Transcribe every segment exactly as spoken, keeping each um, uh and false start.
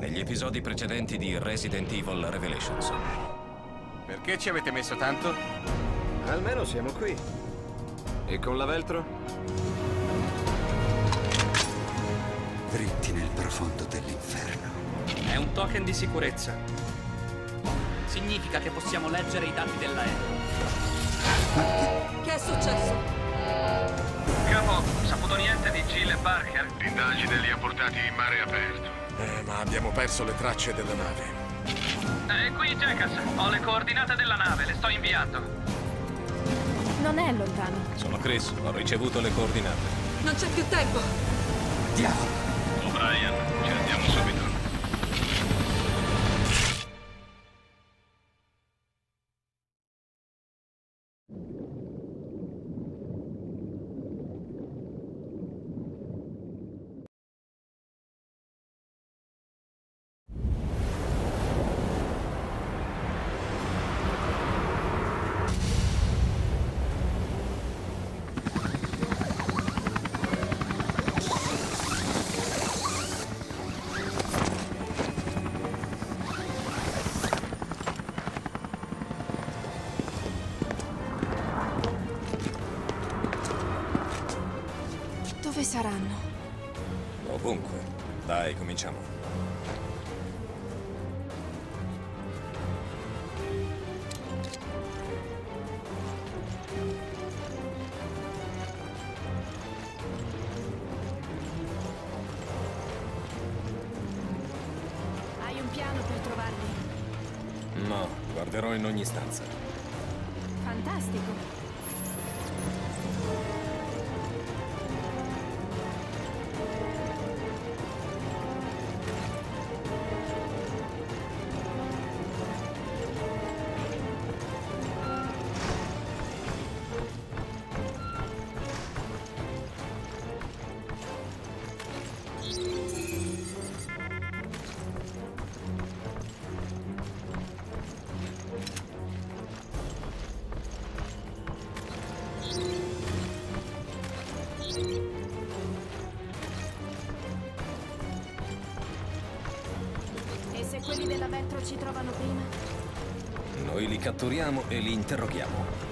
negli episodi precedenti di Resident Evil Revelations. Perché ci avete messo tanto? Almeno siamo qui. E con la Veltro? Dritti nel profondo dell'inferno. È un token di sicurezza. Significa che possiamo leggere i dati dell'aereo. Che è successo? Capo, saputo niente di Jill e Parker? L'indagine li ha portati in mare aperto. Eh, ma abbiamo perso le tracce della nave. Eh, qui Jackass, ho le coordinate della nave, le sto inviando. Non è lontano. Sono Chris, ho ricevuto le coordinate. Non c'è più tempo. Diavolo! O'Brien, ci andiamo subito. Dove saranno? Ovunque. Dai, cominciamo. Hai un piano per trovarli? No, guarderò in ogni stanza. Fantastico. E se quelli della Veltro ci trovano prima? Noi li catturiamo e li interroghiamo.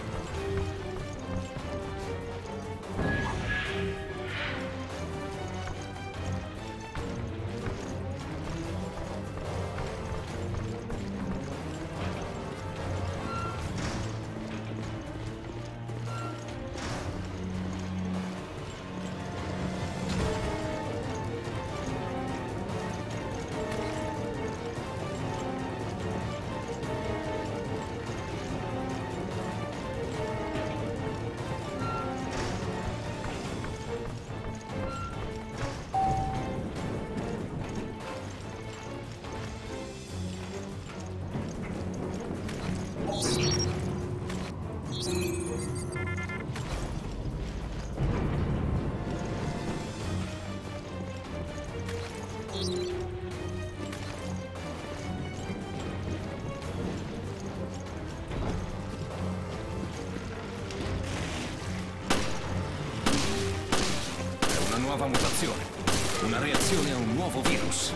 Nuova mutazione. Una reazione a un nuovo virus.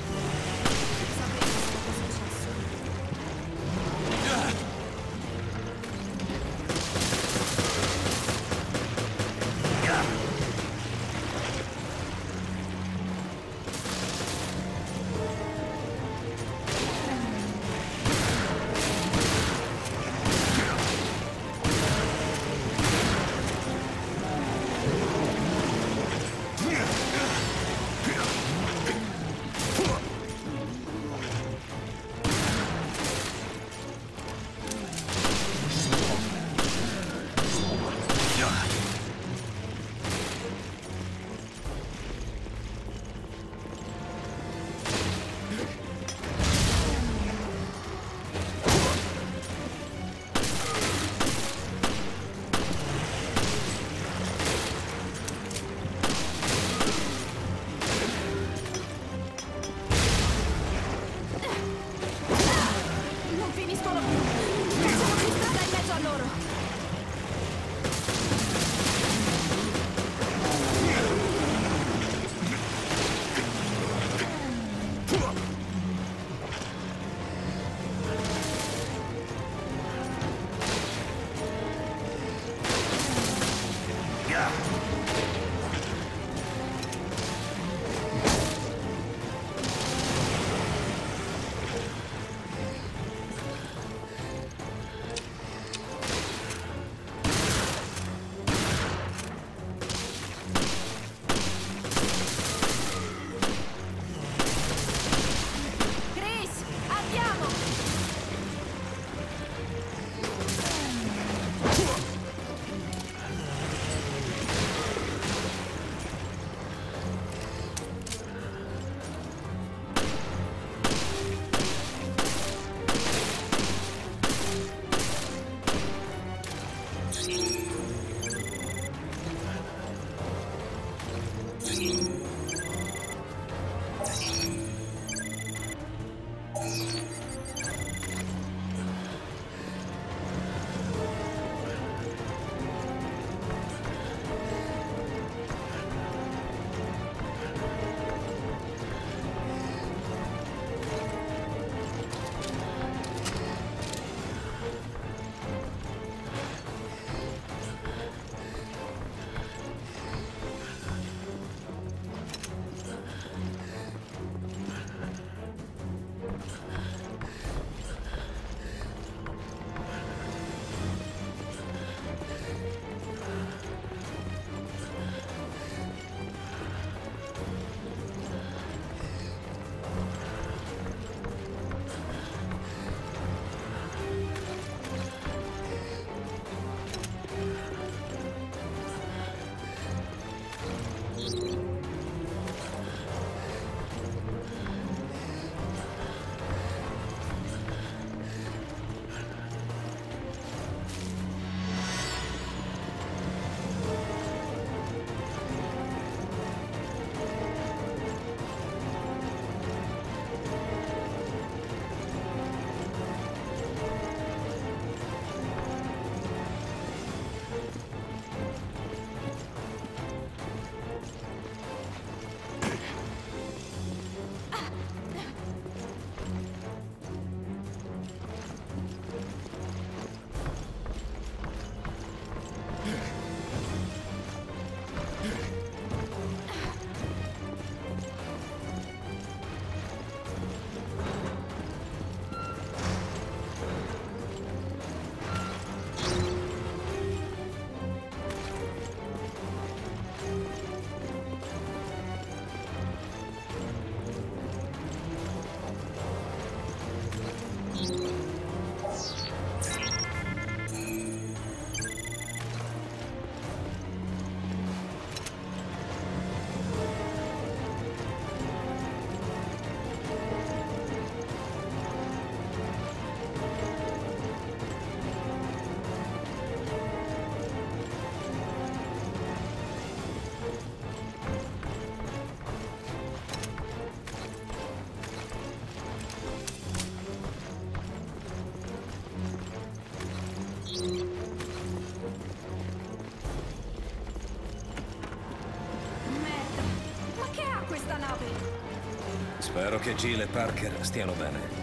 Spero che Jill e Parker stiano bene.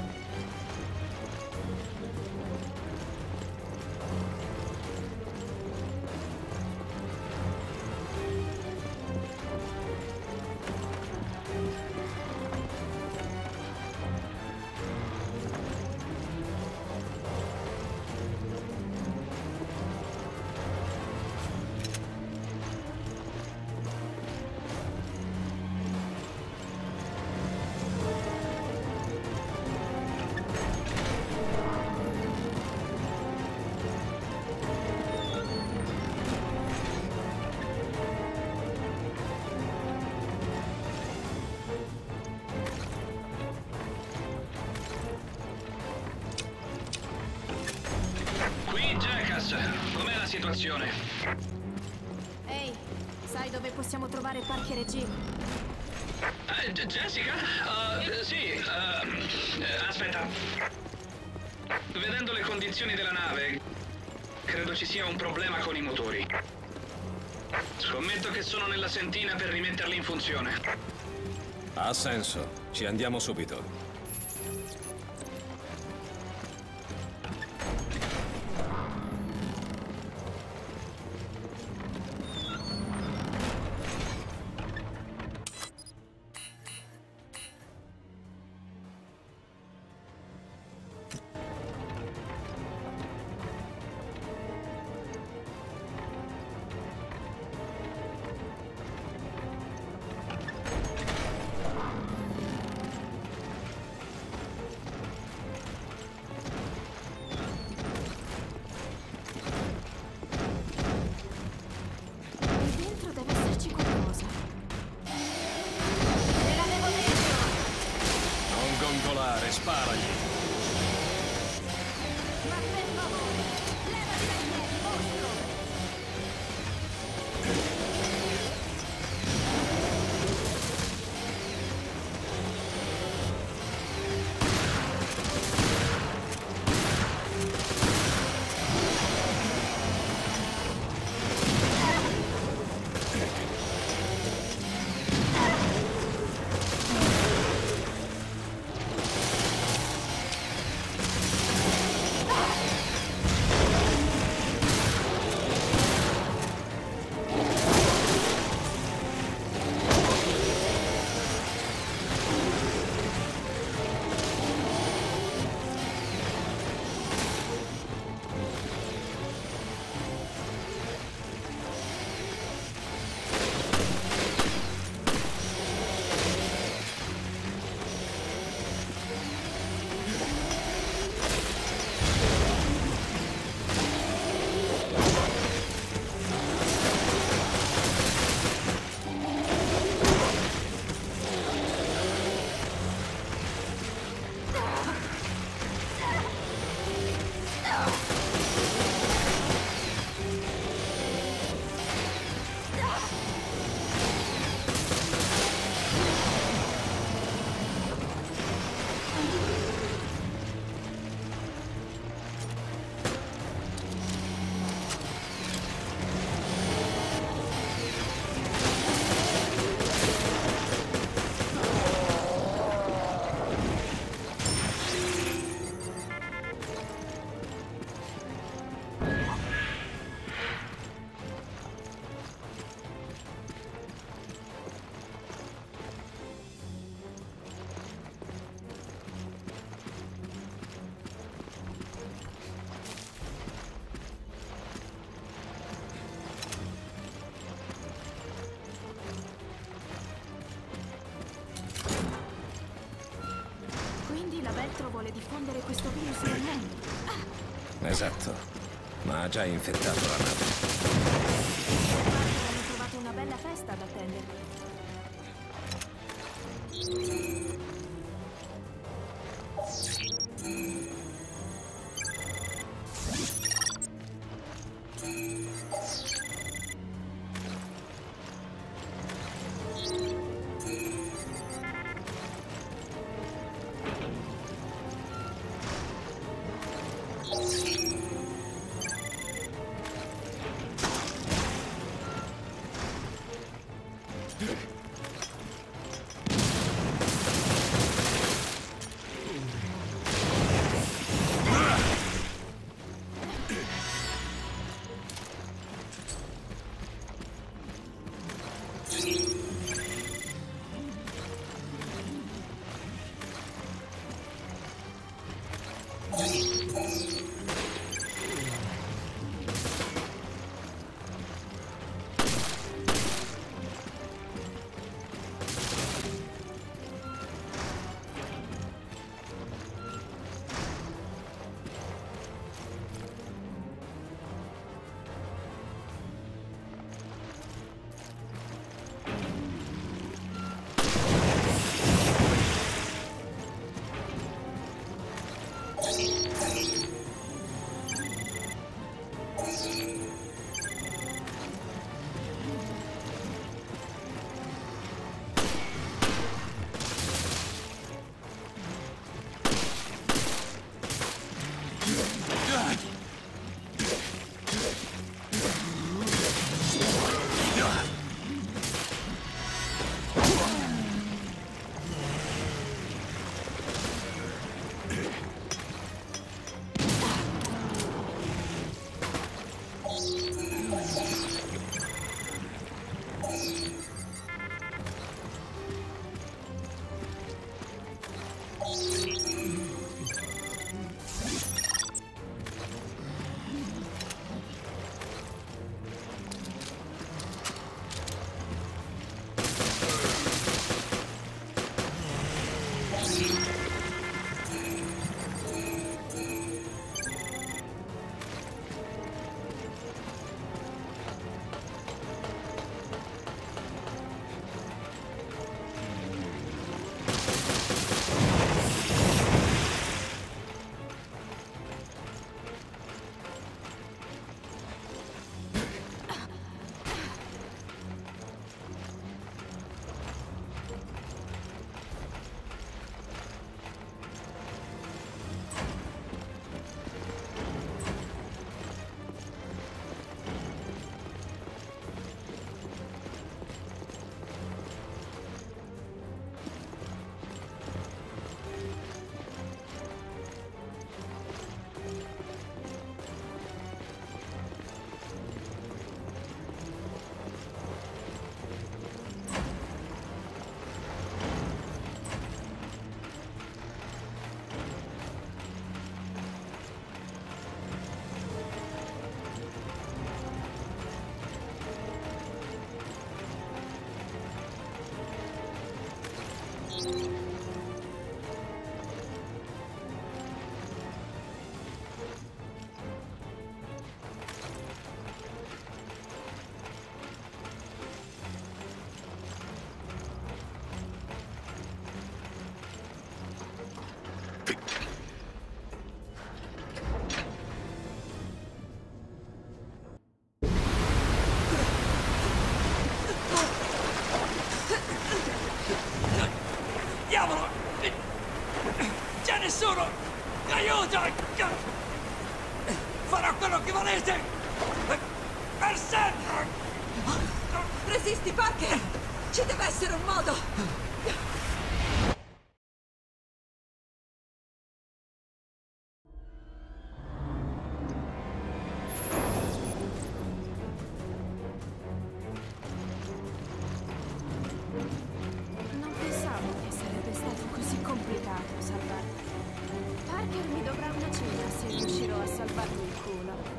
Com'è la situazione? Ehi, sai dove possiamo trovare Parker e Jill? Uh, Jessica? Uh, sì, uh, aspetta. Vedendo le condizioni della nave, credo ci sia un problema con i motori. Scommetto che sono nella sentina per rimetterli in funzione. Ha senso. Ci andiamo subito. Sparagli! Ma per favore, levati dai piedi, mostro! Vuole diffondere questo virus nel mondo. Ah. Esatto, ma ha già infettato la nave. Hanno trovato una bella festa ad attenderli. Diavolo! C'è nessuno! Aiuto! Farò quello che volete! Per sempre! Resisti, Parker! Ci deve essere un modo! Non pensavo che sarebbe stato così complicato salvarti. Parker mi dovrà una cena se riuscirò a salvarmi il culo.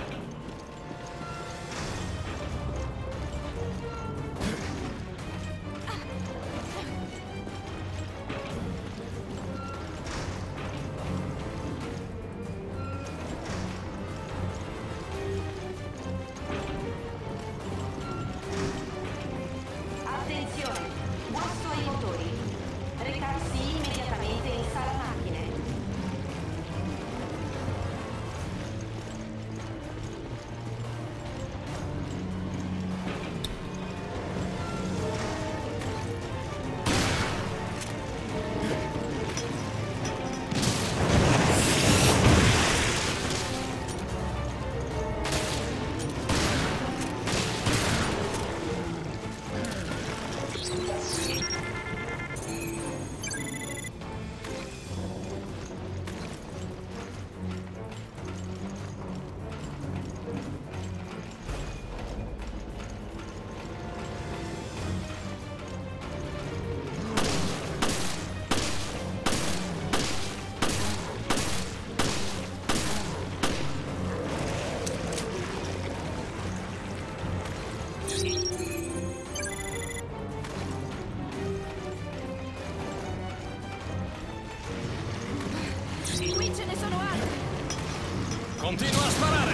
Attenzione, guasto ai motori. Recarsi immediatamente in sala macchine. Qui ce ne sono altri! Continua a sparare!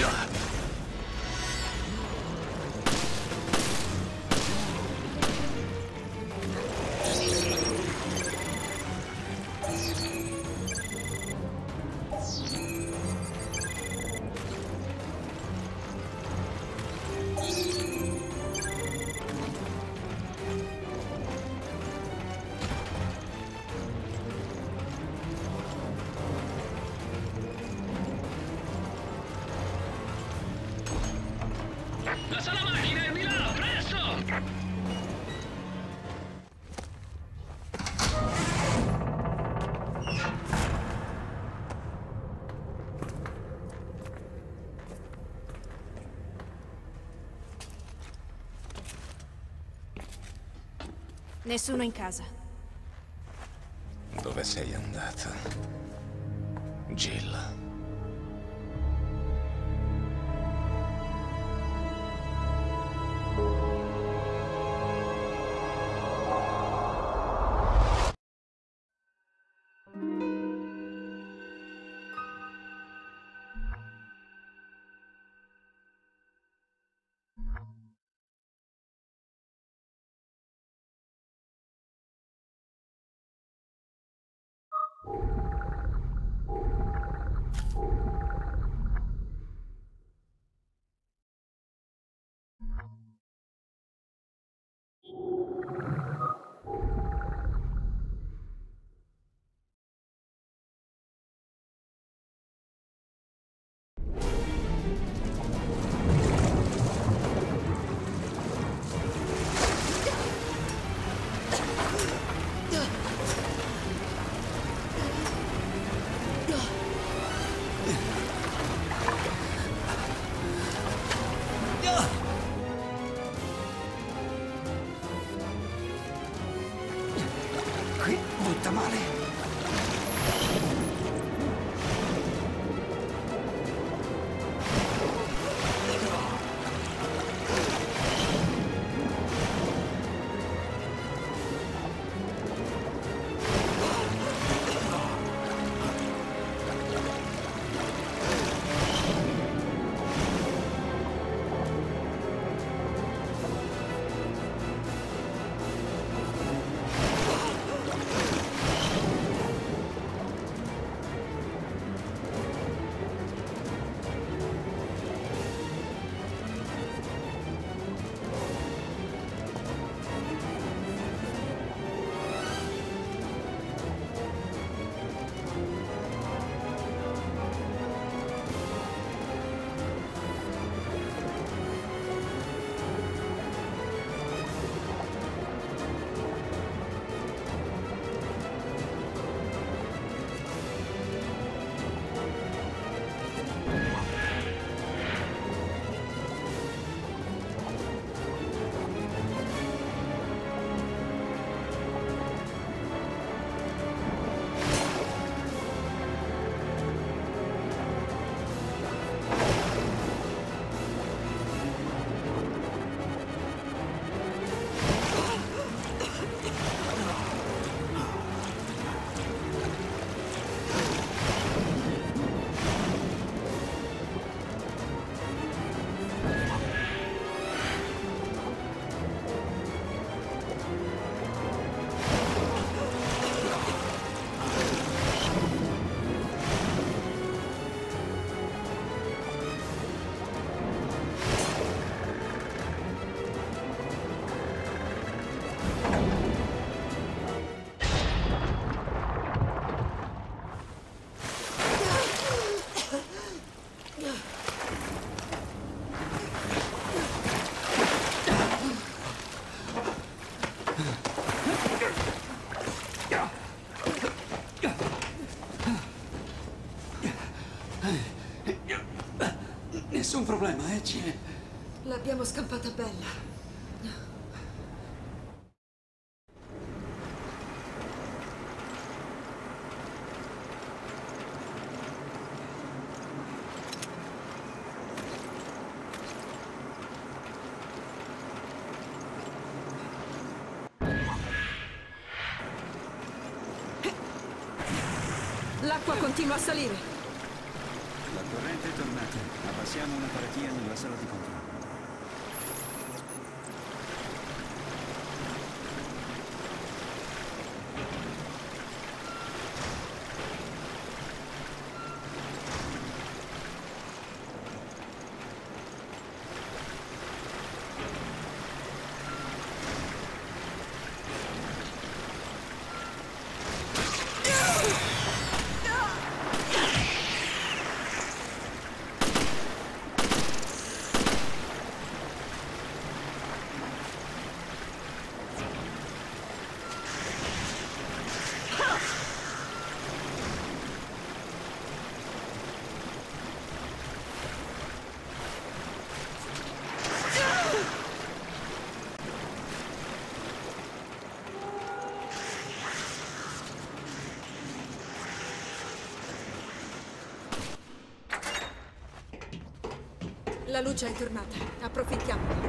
La sala macchina è di là, presto! Nessuno in casa. Dove sei andata? Jill. Qui butta male. Nessun problema, eh, Jill? L'abbiamo scampata bella. L'acqua continua a salire. La corrente è tornata. Passiamo una paratia nella sala di controllo. La luce è tornata. Approfittiamone.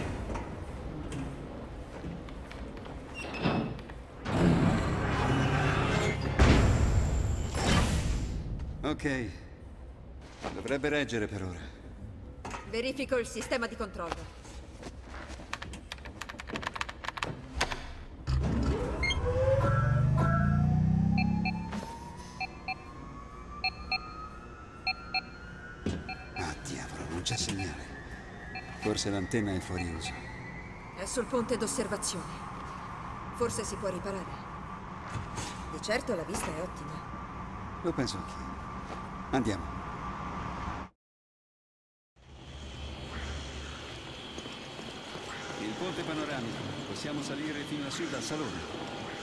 Ok. Dovrebbe reggere per ora. Verifico il sistema di controllo. C'è segnale. Forse l'antenna è fuori uso. È sul ponte d'osservazione. Forse si può riparare. Di certo la vista è ottima. Lo penso anch'io. Andiamo. Il ponte panoramico. Possiamo salire fino a sud al salone.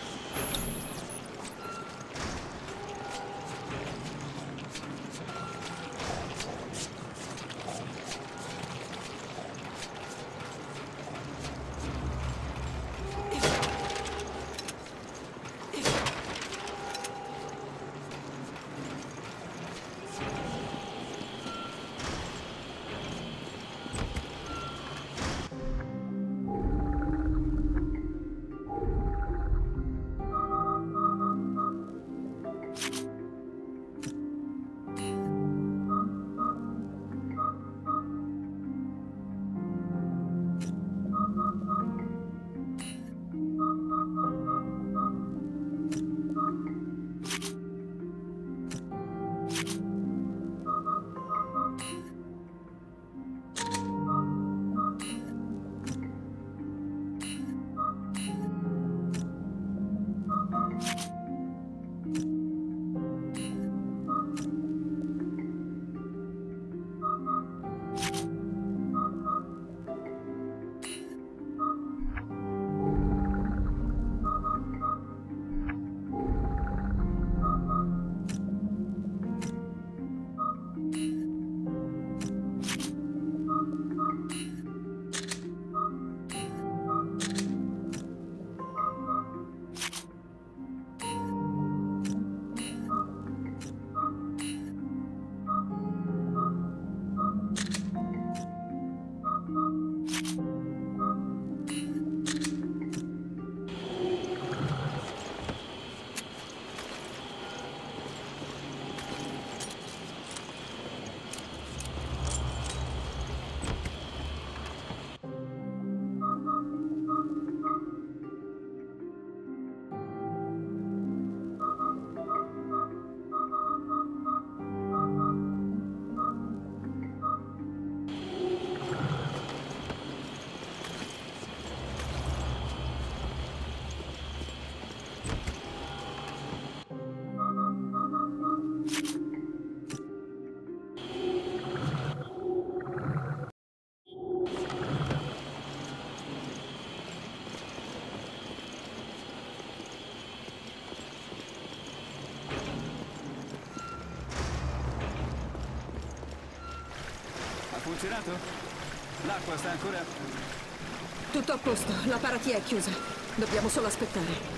Funzionato? L'acqua sta ancora... Tutto a posto, la paratia è chiusa. Dobbiamo solo aspettare.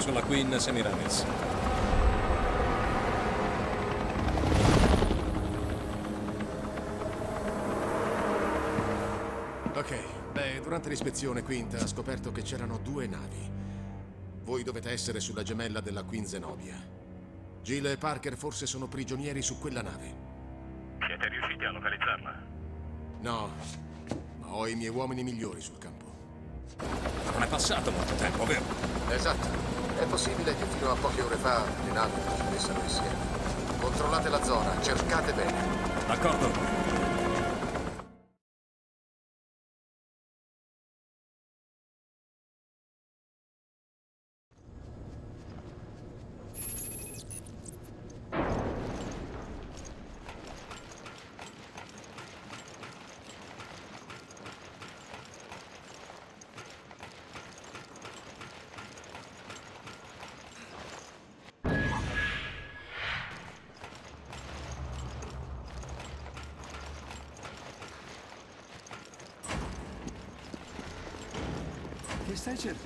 sulla Queen Semiramis. Ok, beh, durante l'ispezione Quint ha scoperto che c'erano due navi. Voi dovete essere sulla gemella della Queen Zenobia. Jill e Parker forse sono prigionieri su quella nave. Siete riusciti a localizzarla? No, ma ho i miei uomini migliori sul campo. Ma non è passato molto tempo, vero? Esatto. È possibile che fino a poche ore fa le navi procedessero insieme. Controllate la zona, cercate bene. D'accordo. Che stai cercando?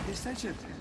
Che stai cercando?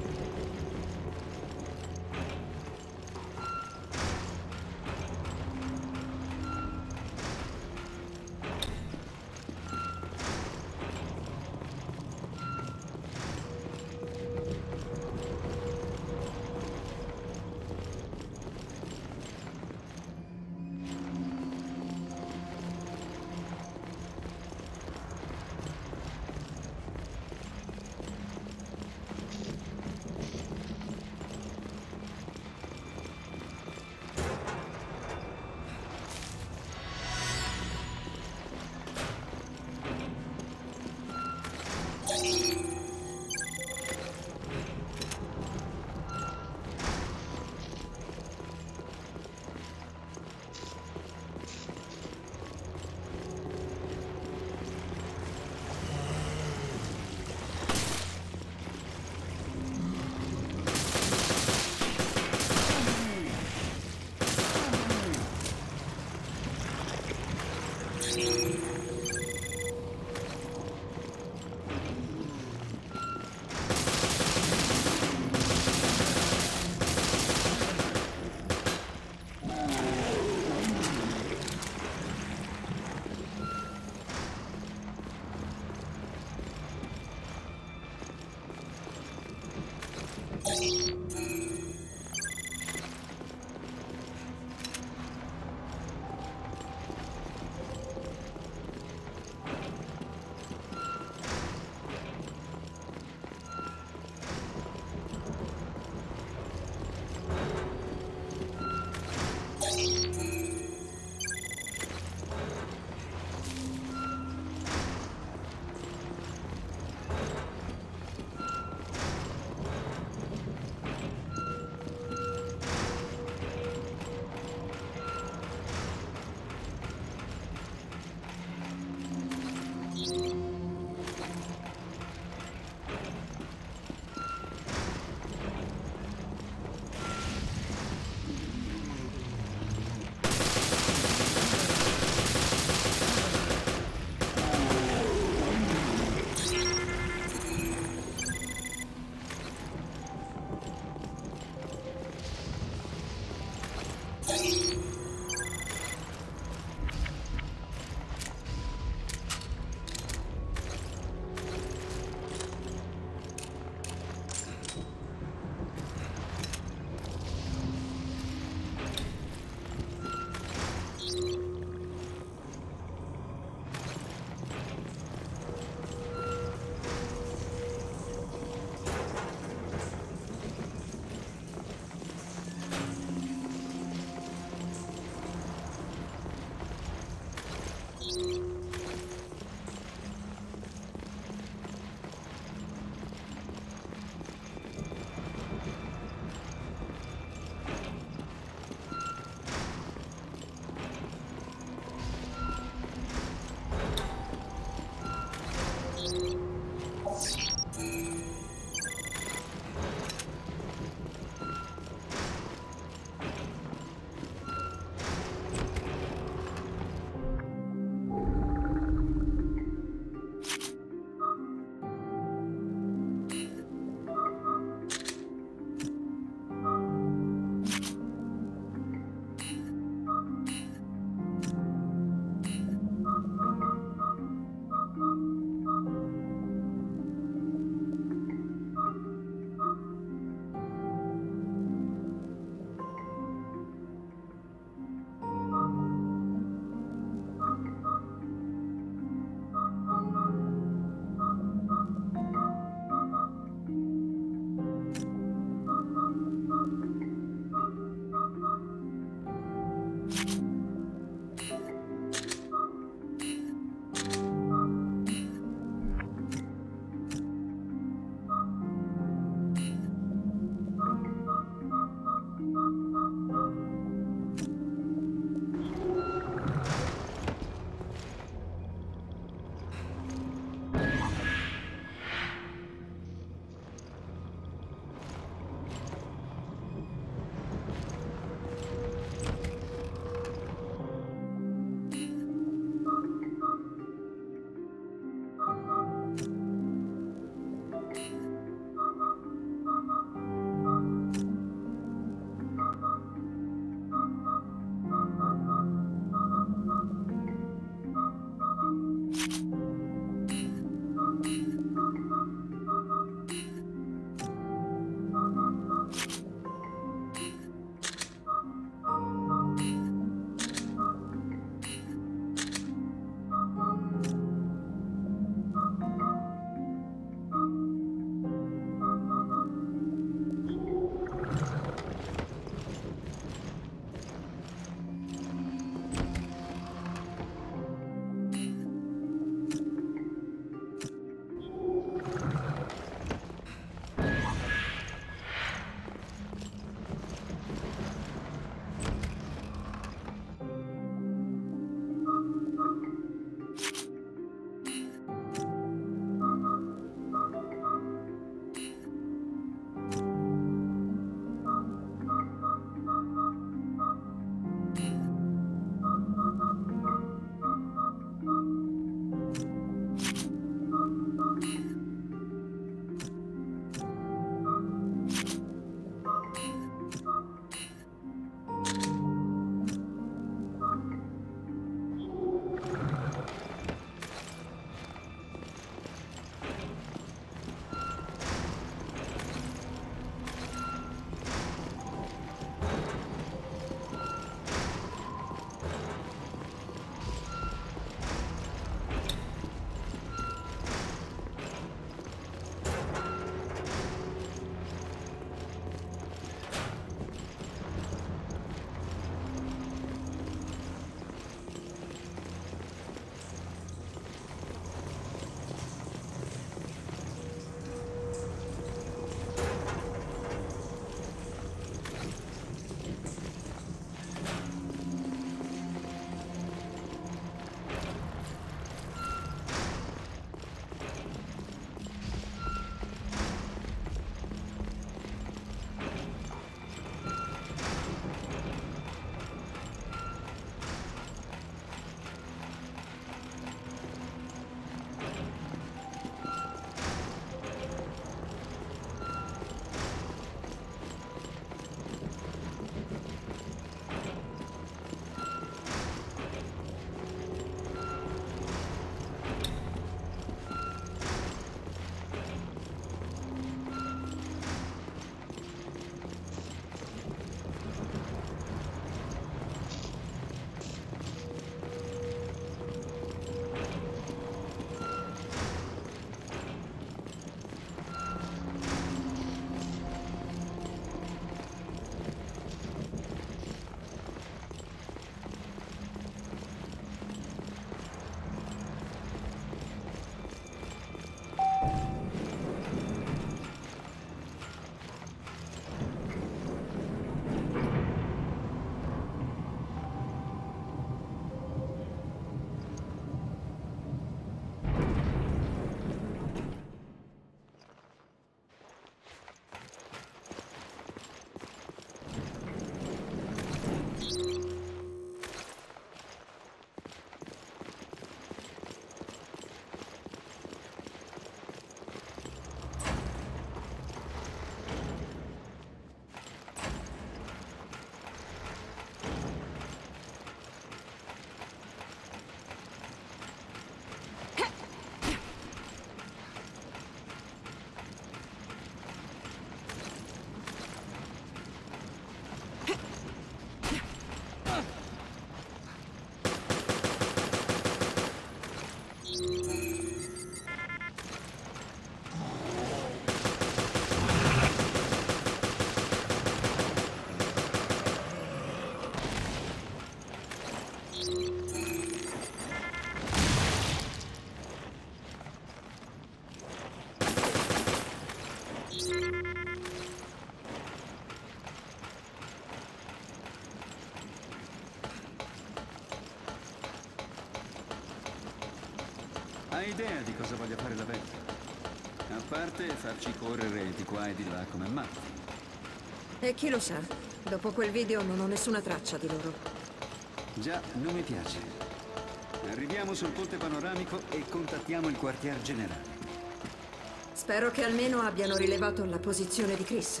Hai idea di cosa voglia fare la Vecchia? A parte farci correre di qua e di là come matti. E chi lo sa? Dopo quel video non ho nessuna traccia di loro. Già, non mi piace. Arriviamo sul ponte panoramico e contattiamo il quartier generale. Spero che almeno abbiano rilevato la posizione di Chris.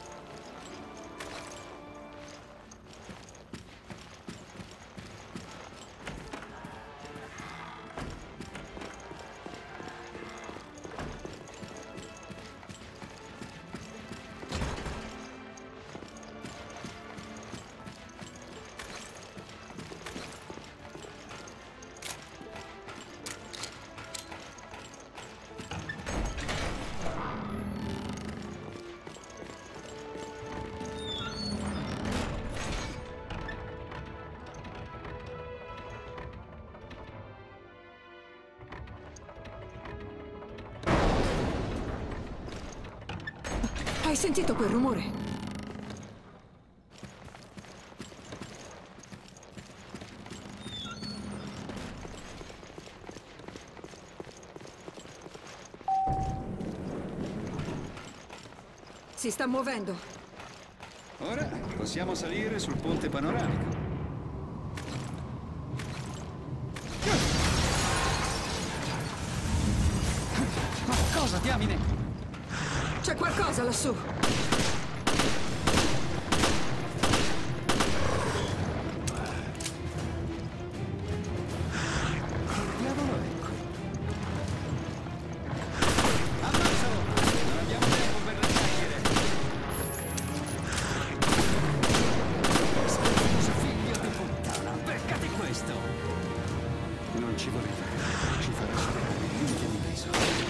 Hai sentito quel rumore? Si sta muovendo. Ora possiamo salire sul ponte panoramico. Ma cosa, diamine? C'è qualcosa lassù! Diavolo è qui? Ammazzalo! Non abbiamo tempo per le chiacchiere! Schifoso figlio di puttana! Beccati questo! Non ci voleva. Ci farà superare il limite di peso.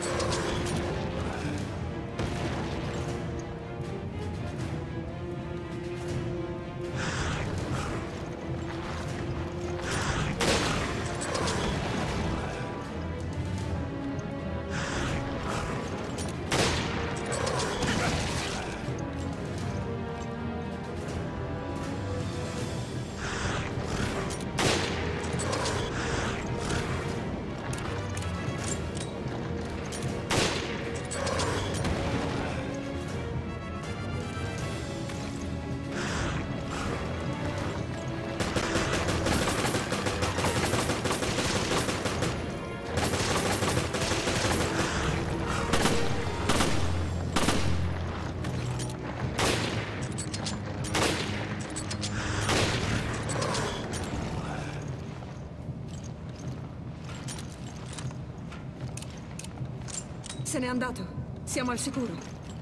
Se n'è andato. Siamo al sicuro.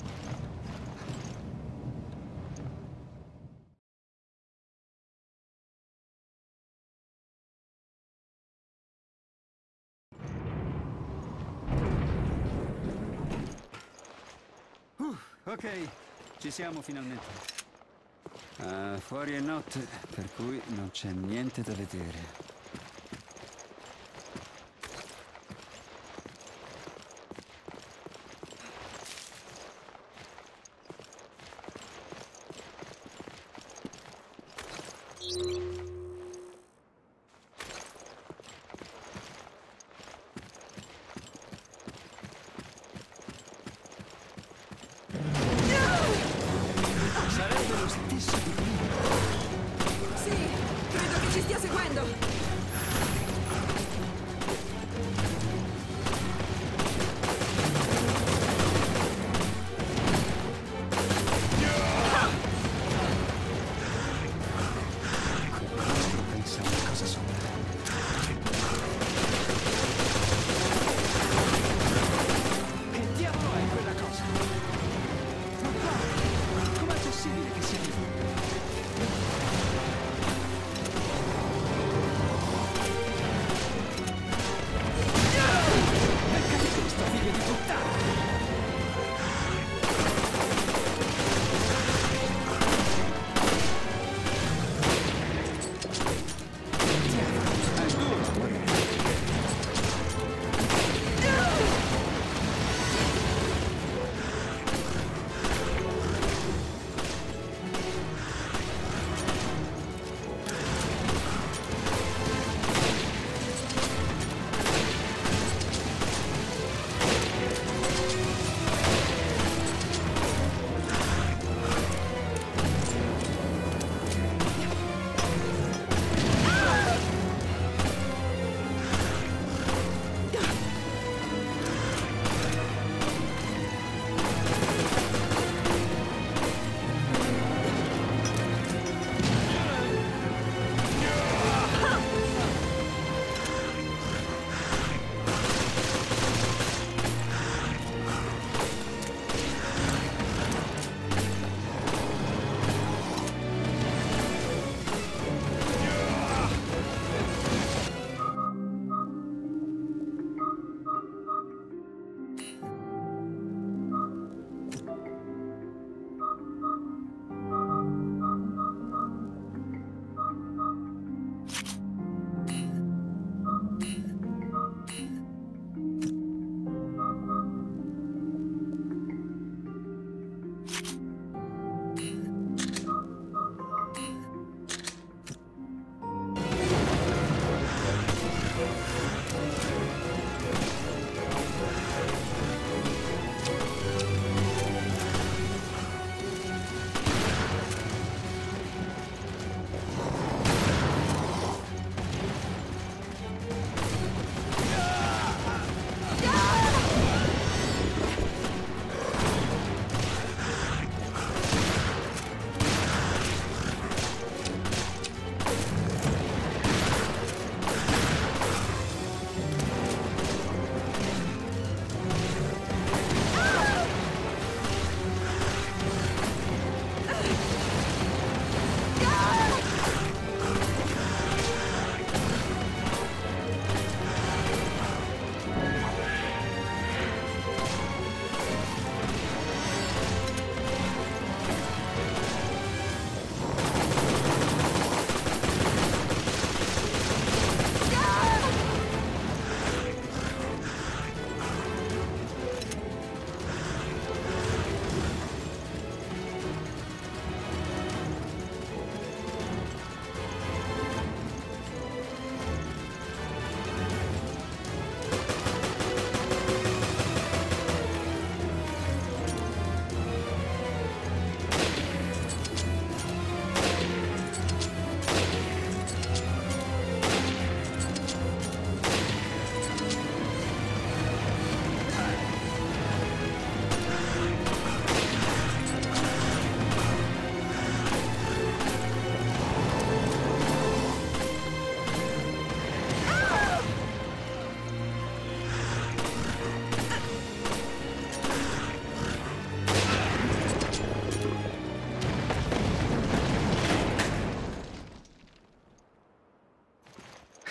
Uh, ok, ci siamo finalmente. Uh, fuori è notte, per cui non c'è niente da vedere. Sarebbe lo stesso di prima. Sì, credo che ci stia seguendo. Che diavolo è quella cosa? Com'è possibile che sia lì?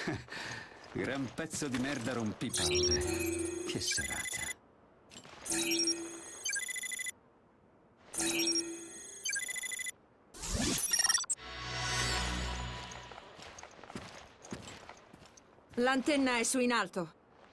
Gran pezzo di merda rompipalle. Che serata. L'antenna è su in alto.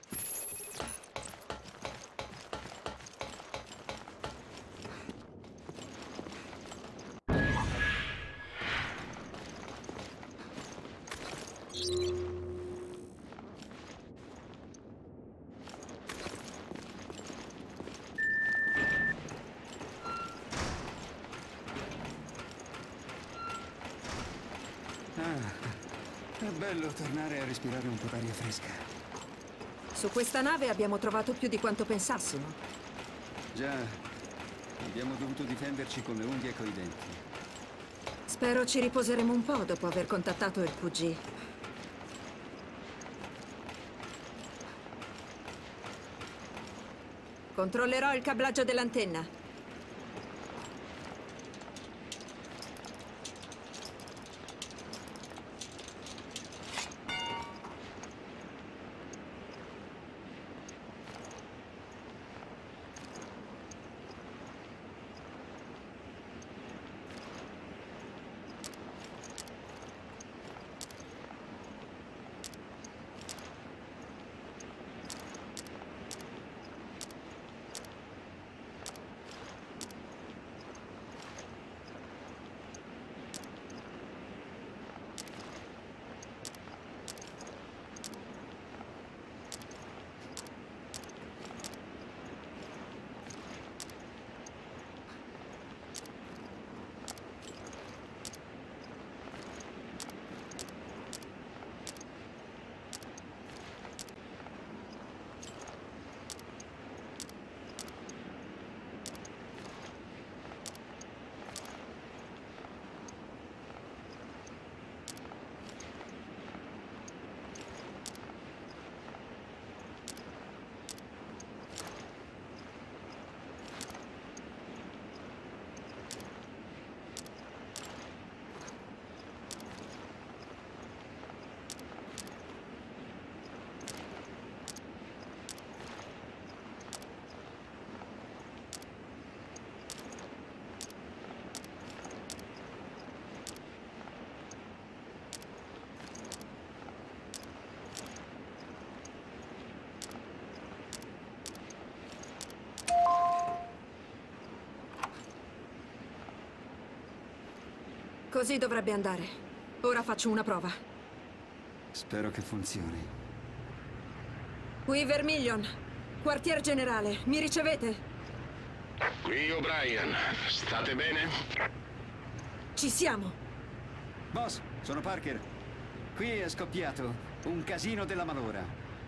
È bello tornare a respirare un po' d'aria fresca. Su questa nave abbiamo trovato più di quanto pensassimo. Già, abbiamo dovuto difenderci con le unghie e coi denti. Spero ci riposeremo un po' dopo aver contattato il Q G. Controllerò il cablaggio dell'antenna. Così dovrebbe andare. Ora faccio una prova. Spero che funzioni. Qui Vermilion. Quartier generale, mi ricevete? Qui O'Brien. State bene? Ci siamo. Boss, sono Parker. Qui è scoppiato un casino della malora.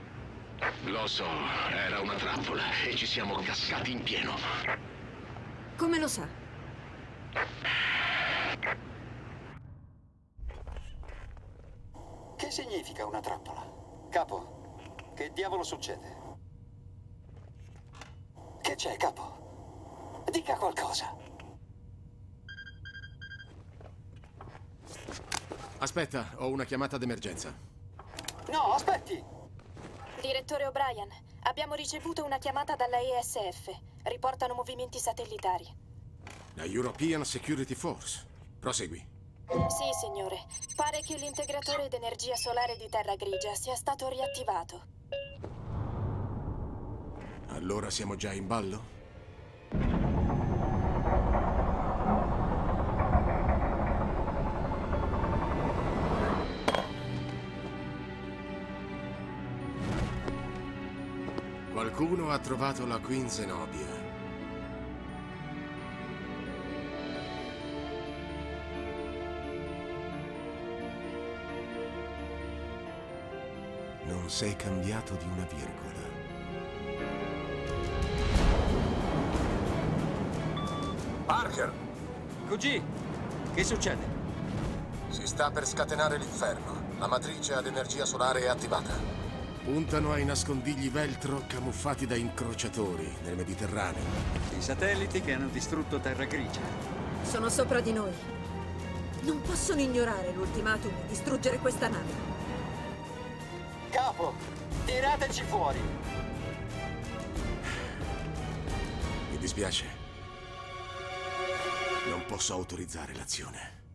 Lo so, era una trappola e ci siamo cascati in pieno. Come lo sa? Che significa una trappola? Capo, che diavolo succede? Che c'è, capo? Dica qualcosa. Aspetta, ho una chiamata d'emergenza. No, aspetti! Direttore O'Brien, abbiamo ricevuto una chiamata dalla E S F. Riportano movimenti satellitari. La European Security Force. Prosegui. Sì, signore. Pare che l'integratore d'energia solare di Terra Grigia sia stato riattivato. Allora siamo già in ballo? Qualcuno ha trovato la Queen Zenobia. Non sei cambiato di una virgola. Parker! Q G, che succede? Si sta per scatenare l'inferno. La matrice ad energia solare è attivata. Puntano ai nascondigli Veltro camuffati da incrociatori nel Mediterraneo. I satelliti che hanno distrutto Terra Grigia. Sono sopra di noi. Non possono ignorare l'ultimatum e distruggere questa nave. Capo, tirateci fuori. Mi dispiace. Non posso autorizzare l'azione.